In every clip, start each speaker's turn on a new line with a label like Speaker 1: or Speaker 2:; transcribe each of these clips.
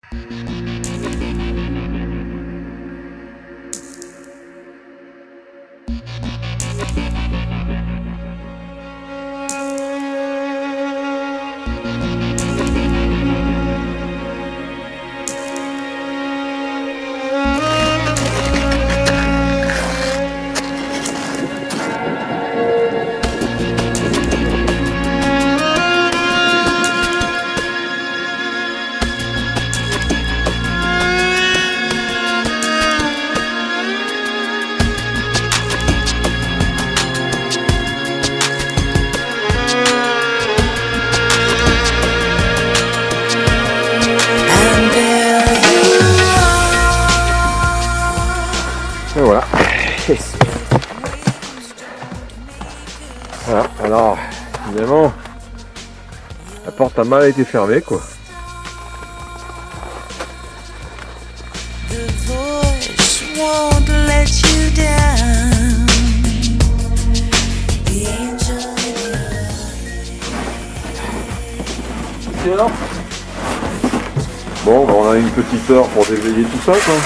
Speaker 1: Et voilà. Voilà, alors évidemment la porte a mal été fermée quoi. Bon, ben on a une petite heure pour déveiller tout ça quoi.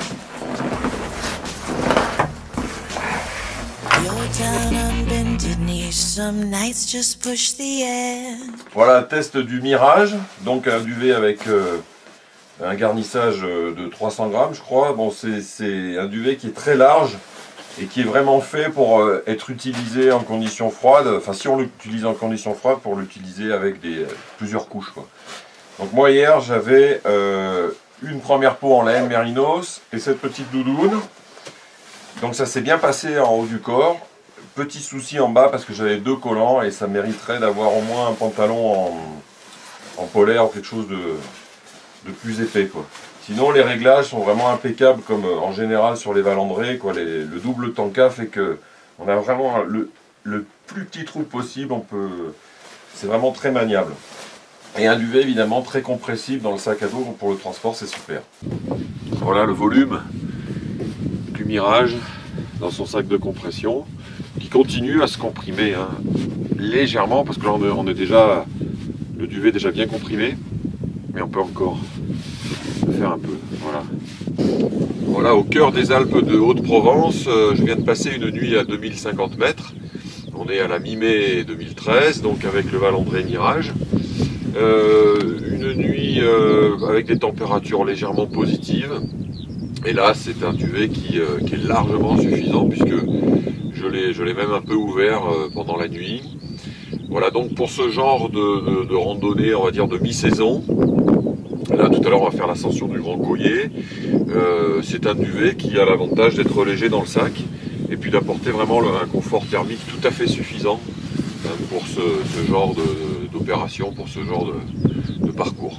Speaker 1: Voilà, test du Mirage, donc un duvet avec un garnissage de 300 grammes je crois. Bon, c'est un duvet qui est très large et qui est vraiment fait pour être utilisé en conditions froides. Enfin, si on l'utilise en conditions froides, pour l'utiliser avec plusieurs couches quoi. Donc moi hier j'avais une première peau en laine mérinos et cette petite doudoune. Donc ça s'est bien passé en haut du corps. Petit souci en bas parce que j'avais 2 collants et ça mériterait d'avoir au moins un pantalon en polaire ou quelque chose de plus épais quoi. Sinon les réglages sont vraiment impeccables comme en général sur les Valandré quoi. Le double tanka fait que on a vraiment le plus petit trou possible. C'est vraiment très maniable. Et un duvet évidemment très compressible dans le sac à dos, donc pour le transport c'est super. Voilà le volume du Mirage dans son sac de compression qui continue à se comprimer hein, légèrement parce que là on est déjà, le duvet est déjà bien comprimé, mais on peut encore le faire un peu. Voilà. Voilà, au cœur des Alpes de Haute-Provence, je viens de passer une nuit à 2050 mètres. On est à la mi-mai 2013, donc avec le Valandré Mirage. Une nuit avec des températures légèrement positives. Et là, c'est un duvet qui est largement suffisant puisque je l'ai même un peu ouvert pendant la nuit. Voilà, donc pour ce genre de randonnée, on va dire de mi-saison, là tout à l'heure on va faire l'ascension du Grand Collier, c'est un duvet qui a l'avantage d'être léger dans le sac et puis d'apporter vraiment un confort thermique tout à fait suffisant pour ce genre d'opération, pour ce genre de parcours.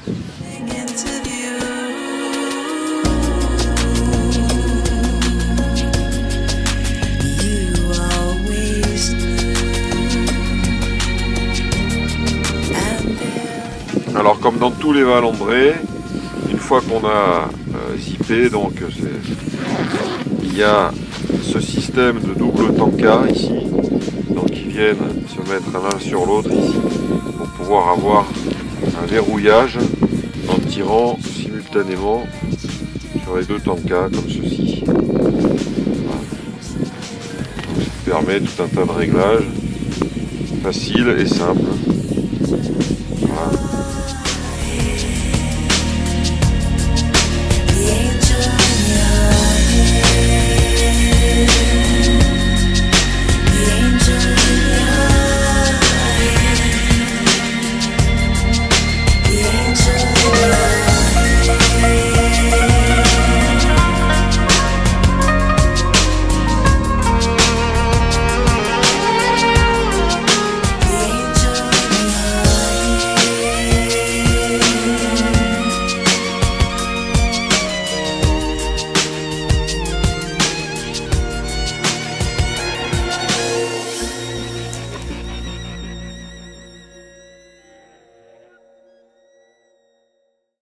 Speaker 1: Alors comme dans tous les Valandré, une fois qu'on a zippé, donc il y a ce système de double tanka ici, donc ils viennent se mettre l'un sur l'autre ici pour pouvoir avoir un verrouillage en tirant simultanément sur les 2 tankas comme ceci. Voilà. Ça permet tout un tas de réglages faciles et simples.